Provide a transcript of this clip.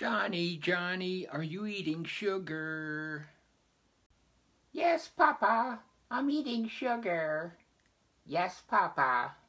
Johnny, Johnny, are you eating sugar? Yes, Papa, I'm eating sugar. Yes, Papa.